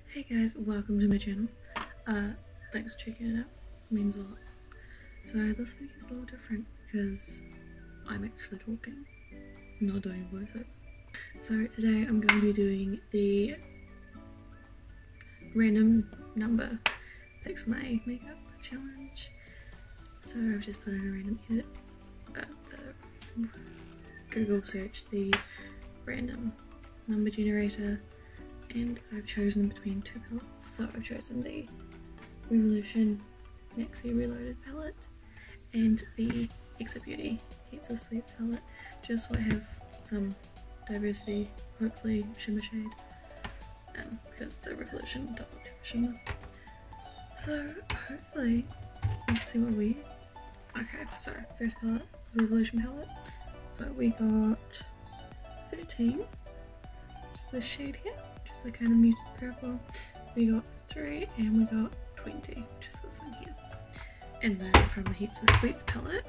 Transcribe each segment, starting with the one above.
Hey guys, welcome to my channel. Thanks for checking it out. It means a lot. So this week is a little different because I'm actually talking, not doing voiceover. So today I'm going to be doing the random number fix my makeup challenge. So I've just put in a random edit, the Google search the random number generator, and I've chosen between two palettes. So I've chosen the Revolution Maxi Reloaded palette and the Exo Beauty Heaps of Sweets palette, just so I have some diversity, hopefully shimmer shade, because the Revolution doesn't have shimmer. So hopefully, let's see what we get. Okay, so first palette, Revolution palette. So we got 13, which is this shade here, which is the kind of muted purple. We got 3 and we got 20, which is this one here. And then from the Heaps of Sweets palette,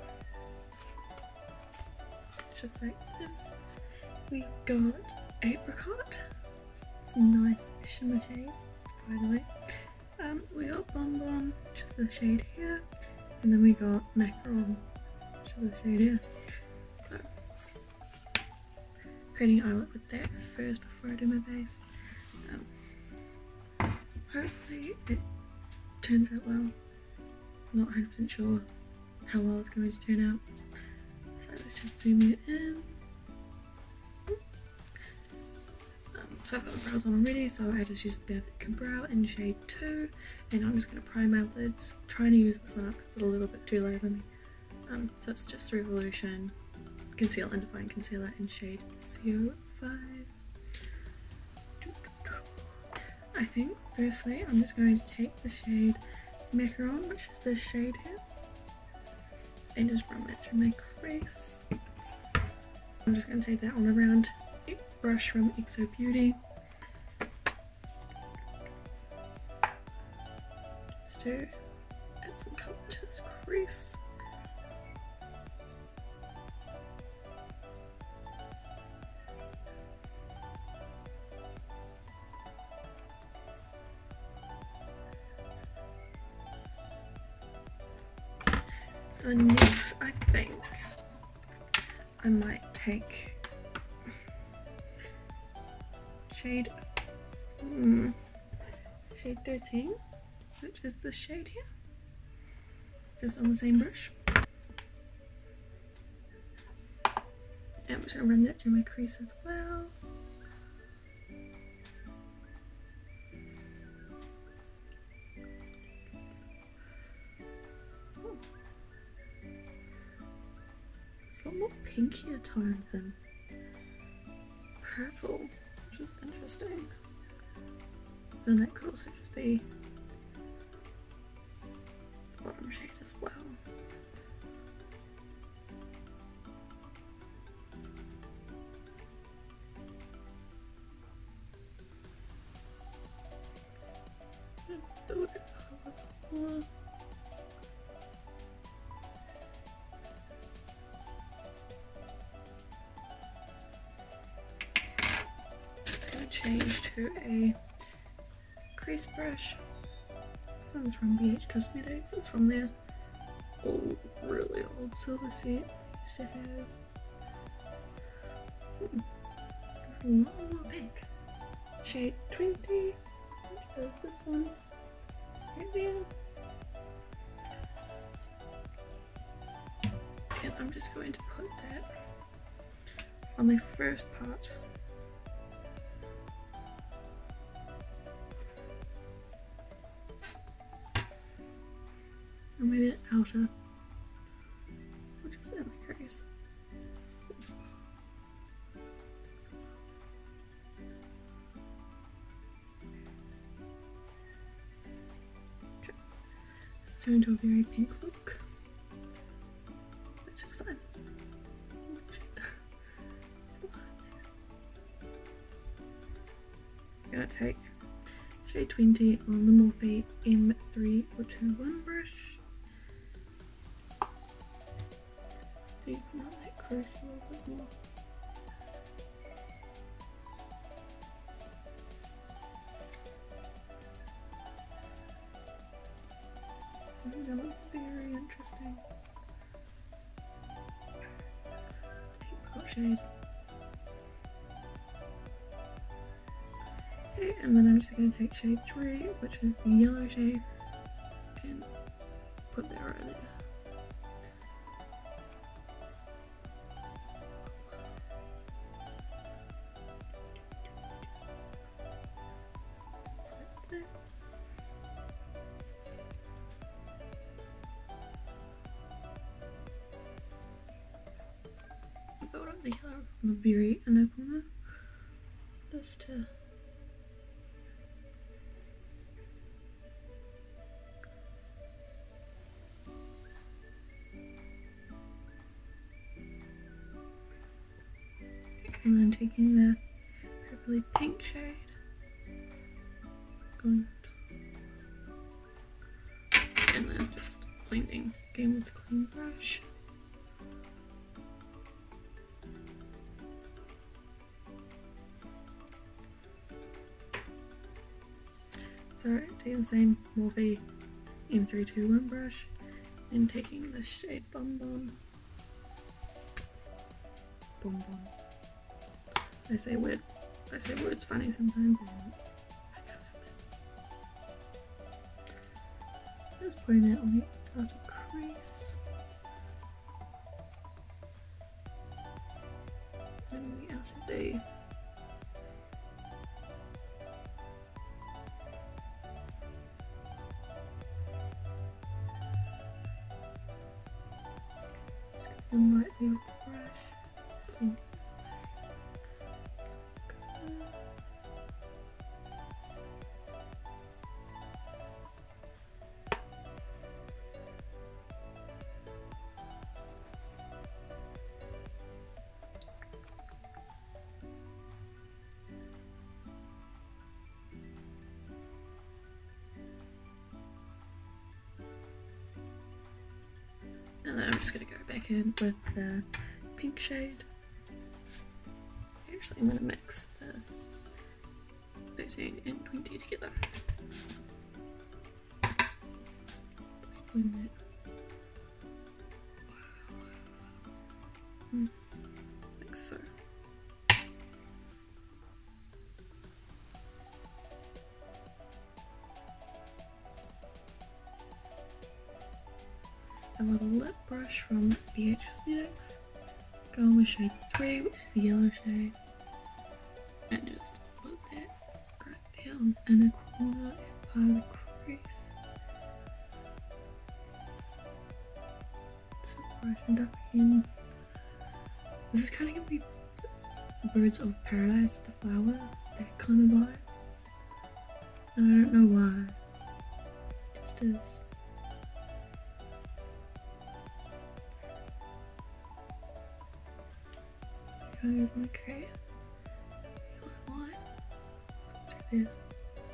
which looks like this, we got Apricot. It's a nice shimmer shade, by the way. We got Bonbon, which is the shade here. And then we got Macaron, which is the shade here. So, creating an eye look with that first before I do my base. Hopefully it turns out well. Not 100% sure how well it's going to turn out. So let's just zoom it in. So I've got the brows on already, so I just used the Benefit Brow in shade 2, and I'm just going to prime my lids, trying to use this one up because it's a little bit too low for me. So it's just Revolution Conceal and Define Concealer in shade 05. I think firstly I'm just going to take the shade Macaron, which is this shade here, and just run it through my crease. I'm just going to take that on a round brush from Exo Beauty. Just to add some colour to this crease. And next, I think I might take shade 13, which is this shade here, just on the same brush. And I'm just going to run that through my crease as well. It's a lot more pinkier toned than purple, which is interesting. Then that could also just be the bottom shade as well. Build it up a little more. Change to a crease brush. This one's from BH Cosmetics. It's from their old, really old silver set they used to have. It's a lot more pink. Shade 20, which is this one right there. And I'm just going to put that on the first part. Or maybe the outer, which is in my crease. Okay. It's turned into a very pink look, which is fine. I'm gonna take shade 20 on the Morphe M3021 brush. Deepen up that crease a little bit more. is gonna look very interesting. Apricot shade. Okay, and then I'm just going to take shade 3, which is the yellow shade, and put that right there. Build up the yellow from the very inner corner, just to and then taking the purpley pink shade, going and then just blending again with a clean brush. So taking the same Morphe M321 brush and taking the shade Bonbon. Bonbon. I say words funny sometimes. Just putting that on the outer crease. And the outer V. Just going lightly with the brush. Clean. And then I'm just going to go back in with the pink shade. Actually, I'm going to mix the 13 and 20 together. Just blend that. Like so. A little lip brush from BH Cosmetics. Going with shade 3, which is the yellow shade. And just put that right down in the corner and part of the crease. So brightened up again. This is kind of going to be Birds of Paradise, the flower, that kind of vibe. And I don't know why. It just is. I kind of want to create a line through there.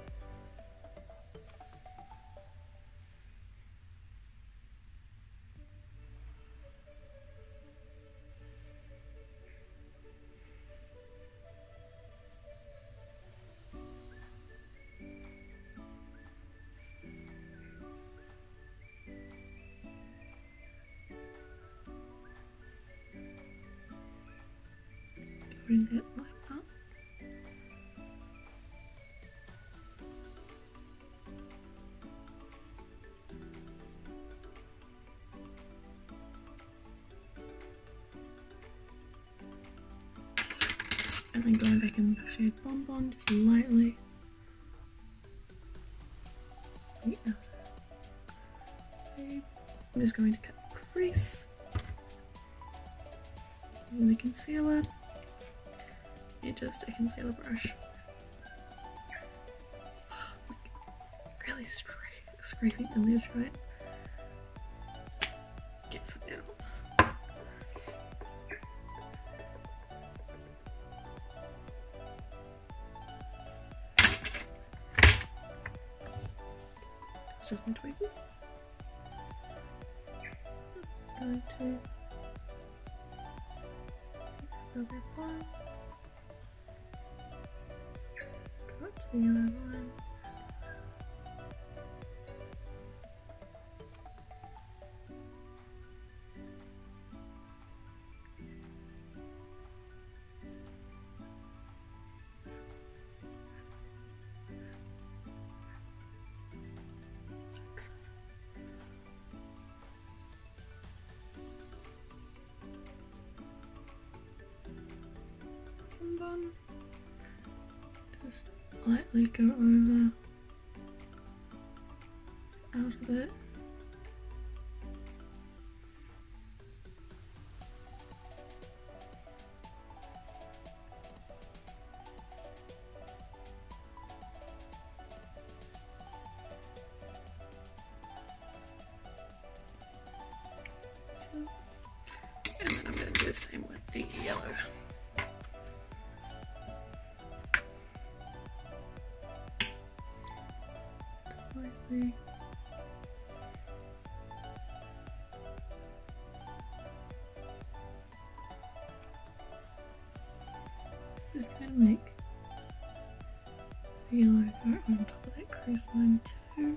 Bring that light up. And then going back in with shade Bonbon, just lightly. Yeah. Okay. I'm just going to cut the crease. And the concealer. Just a concealer brush. Like, really scraping in there, try it. Get some down. It's just my tweezers. Going to fill that line. Up to the yellow line. bonbon. Just lightly go over out of it. And then I'm going to do the same with the yellow. Slightly. Just going to make the yellow go on top of that crease line too.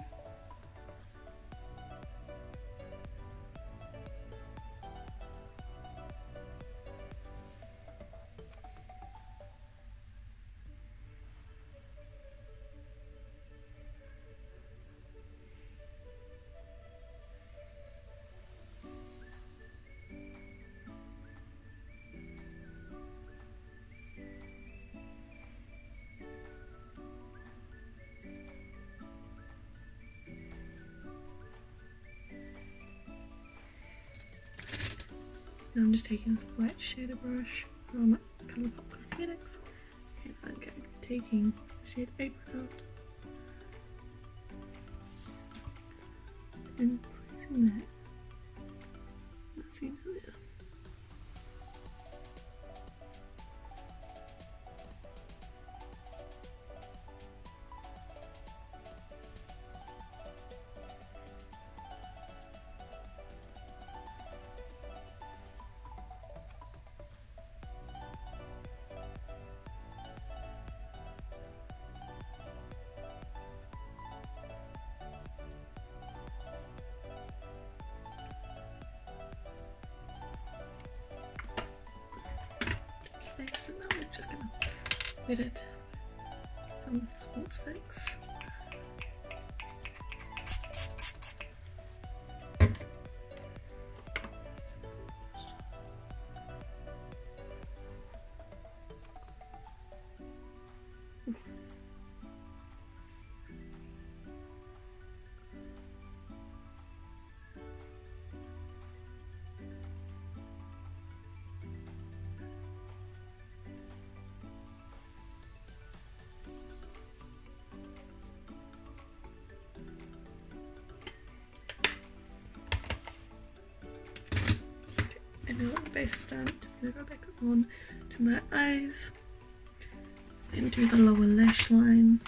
Now I'm just taking a flat shader brush from Colourpop Cosmetics, and I'm going to be taking the shade Apricot and placing that, let's see now there. And now we're just gonna wet it some sports fix. And now that the base is done, I'm just going to go back on to my eyes and do the lower lash line.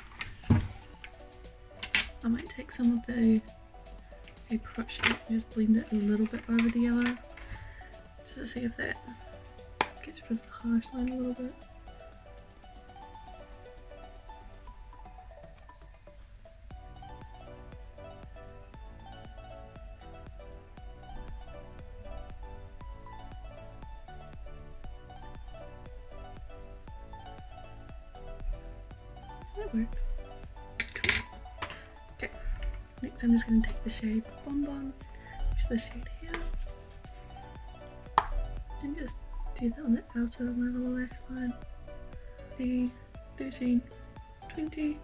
I might take some of the apricot shade and just blend it a little bit over the yellow, just to see if that gets rid of the harsh line a little bit. That worked. Cool. Okay, next I'm just going to take the shade Bonbon, which is the shade here, and just do that on the outer of my lower lash line, the 13, 20.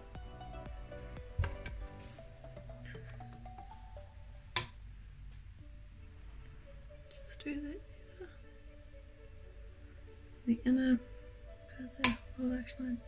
Just do that here. The inner part of the lower lash line.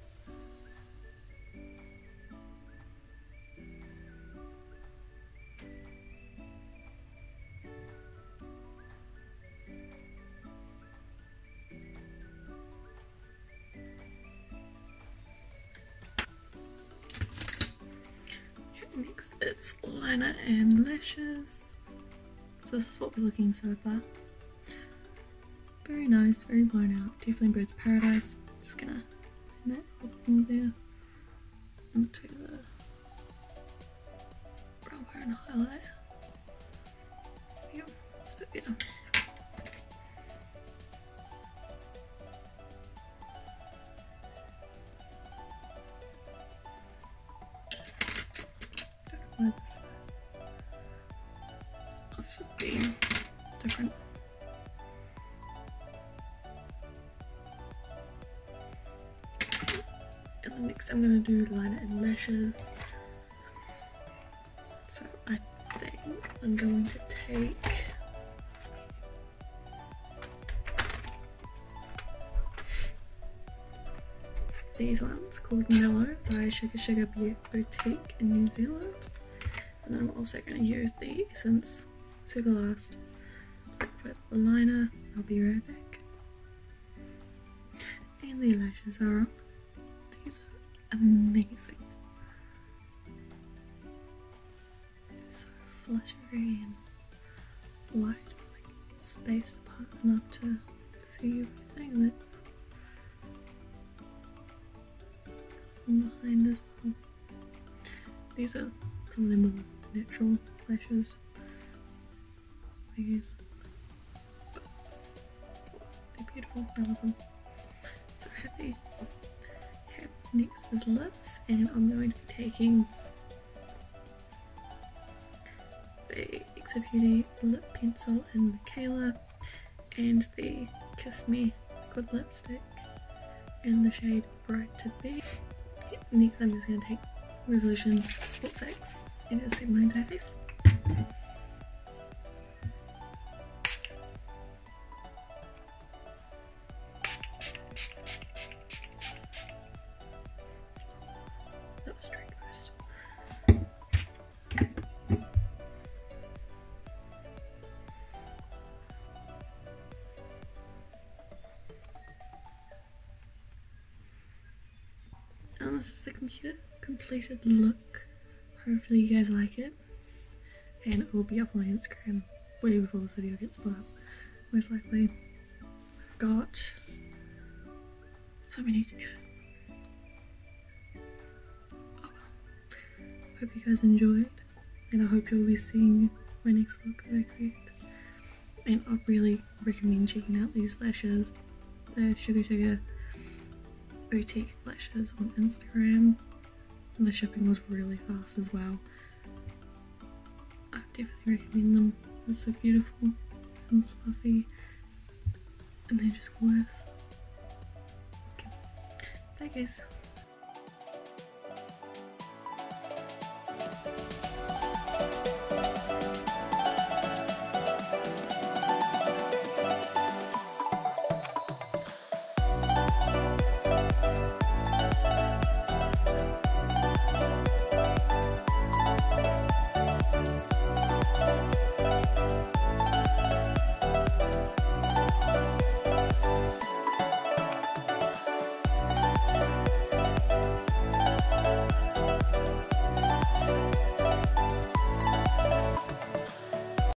Next it's liner and lashes. So this is what we're looking so far. Very nice, very blown out. Definitely Birds of Paradise. Just gonna blend that up more there into the brow bone highlight. Yep, it's a bit better. Let's just be different. next I'm going to do liner and lashes. So I think I'm going to take these ones called Mellow by Sugar Sugar Boutique in New Zealand. And then I'm also going to use the Essence Super Last Liquid Liner. I'll be right back. And the lashes are up. These are amazing. So fluttery and light, like spaced apart enough to see everything that's behind as well. These are some of the more natural lashes, I guess. But they're beautiful, I love them. So happy. Okay, next is lips, and I'm going to be taking the Exo Beauty lip pencil in Michaela and the Kiss Me Liquid lipstick in the shade Bright to Be. Next I'm just going to take Revolution Sport Fix and just set my entire face. That was straight first. And this is the completed look. Hopefully you guys like it, and it will be up on my Instagram way before this video gets put up, most likely. I've got so many to edit. Oh well. Hope you guys enjoyed, and I hope you'll be seeing my next look that I create. And I really recommend checking out these lashes. They're Sugar Sugar Boutique lashes on Instagram. And the shipping was really fast as well. I definitely recommend them. They're so beautiful and fluffy, and they're just gorgeous. Okay. Bye guys.